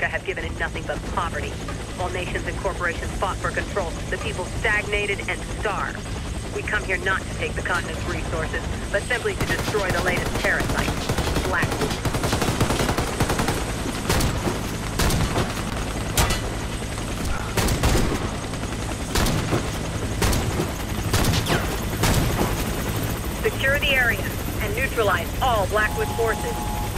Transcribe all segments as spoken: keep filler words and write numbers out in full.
have given in nothing but poverty. While nations and corporations fought for control, the people stagnated and starved. We come here not to take the continent's resources, but simply to destroy the latest parasite, Blackwood. Secure the area and neutralize all Blackwood forces.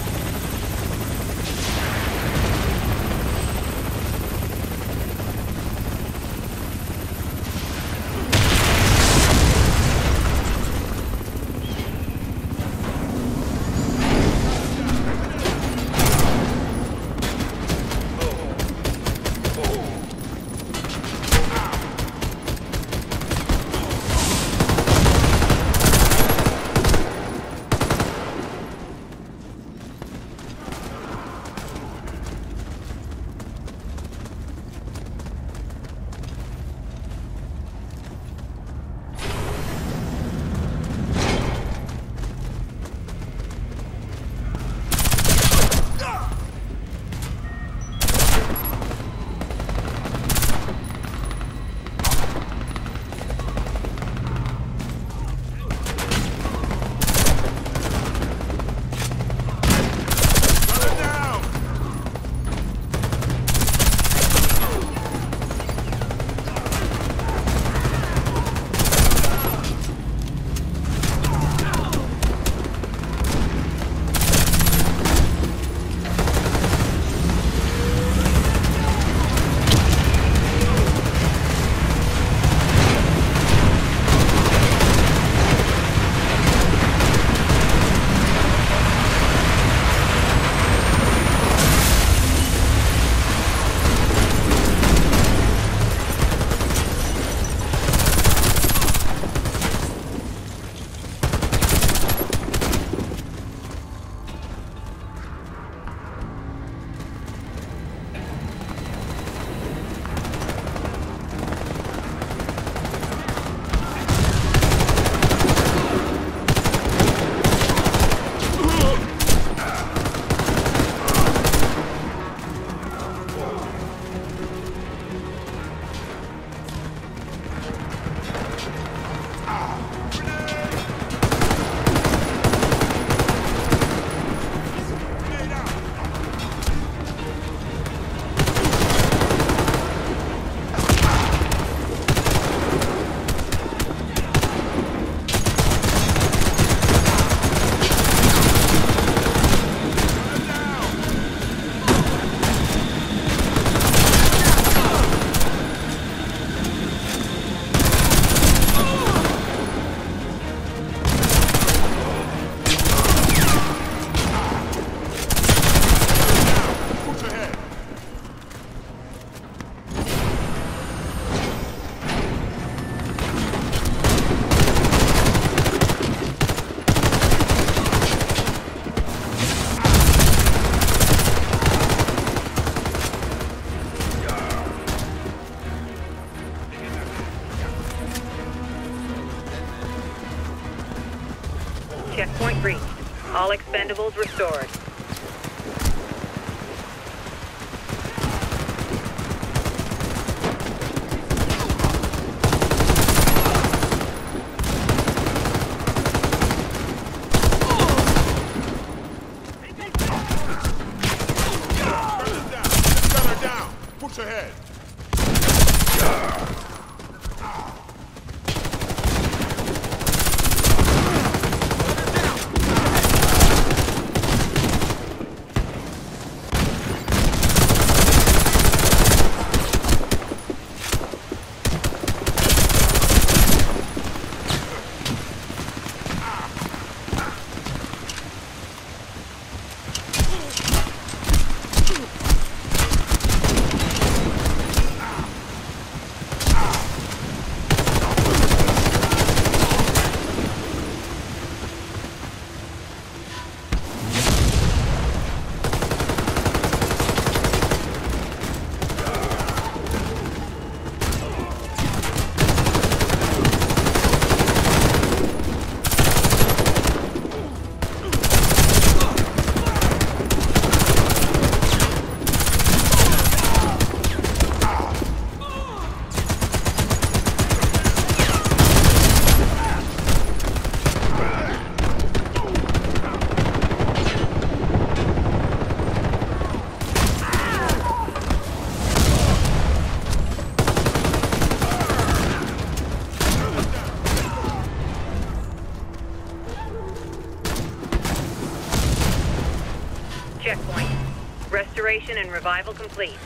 Checkpoint reached. All expendables restored. Gunner down! Push ahead! Extraction and revival complete.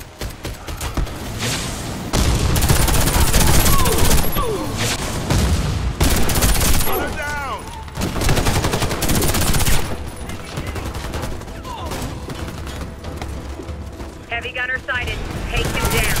Gunner down! Heavy gunner sighted. Take him down.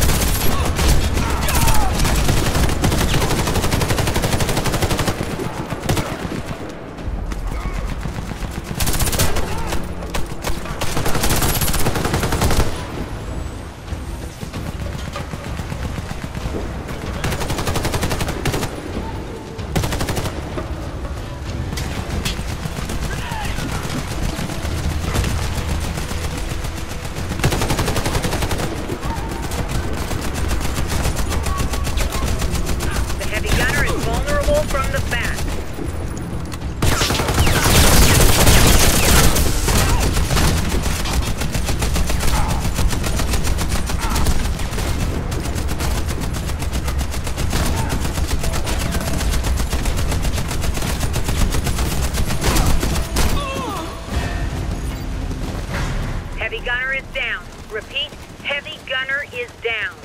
From the back. Heavy gunner is down. Repeat, heavy gunner is down.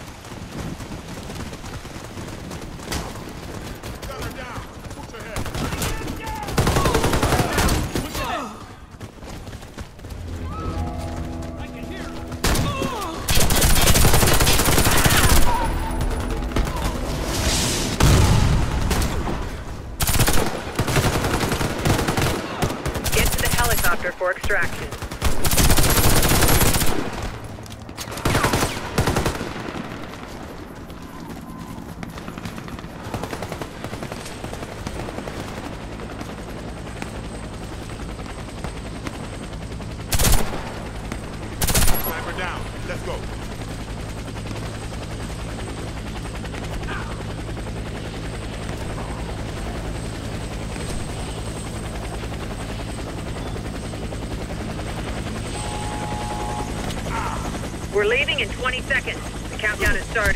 Helicopter for extraction. Sniper down. Let's go. We're leaving in twenty seconds. The countdown has started.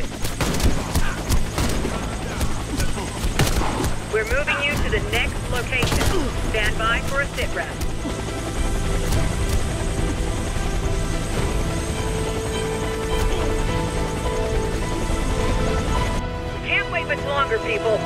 We're moving you to the next location. Stand by for a sit rep. We can't wait much longer, people.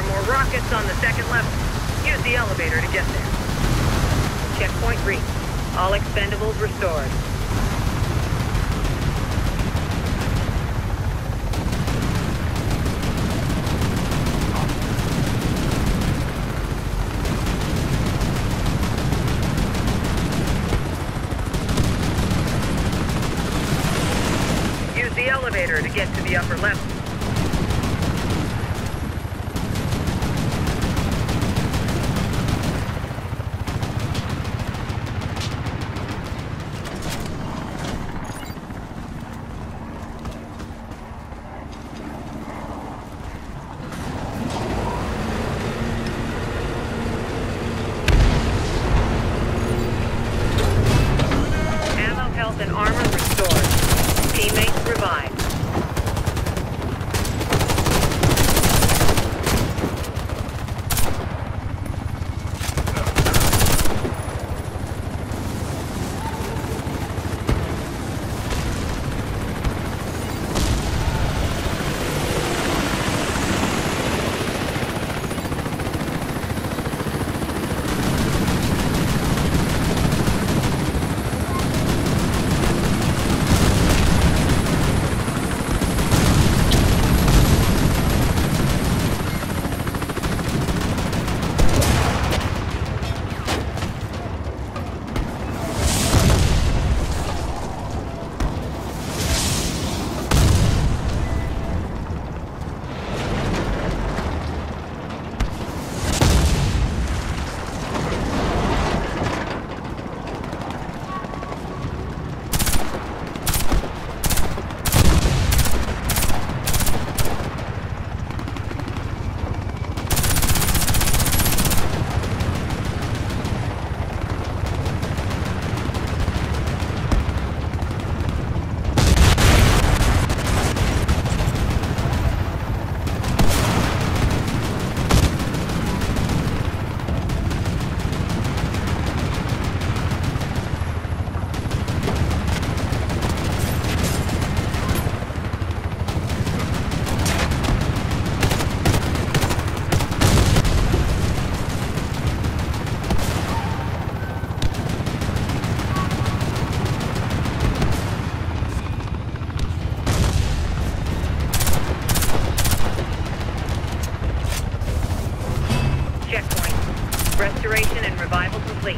more rockets on the second level. Use the elevator to get there. Checkpoint reached. All expendables restored. Use the elevator to get to the upper level. Health and armor restored. Teammates revived. Checkpoint. Restoration and revival complete.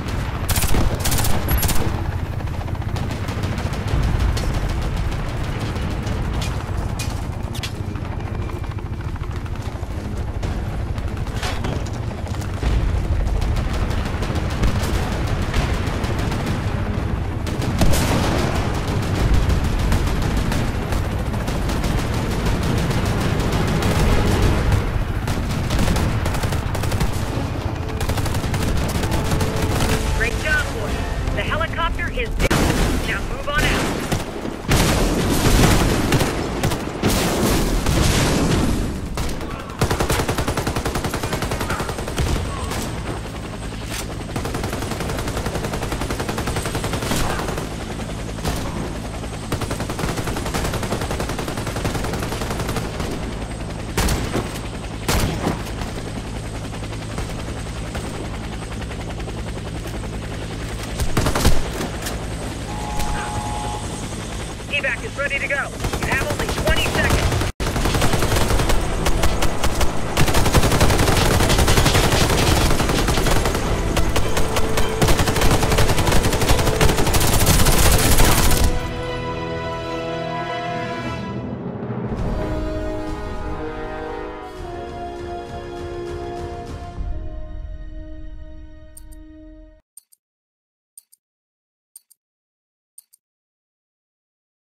Is down. Now move on out. Evac is ready to go.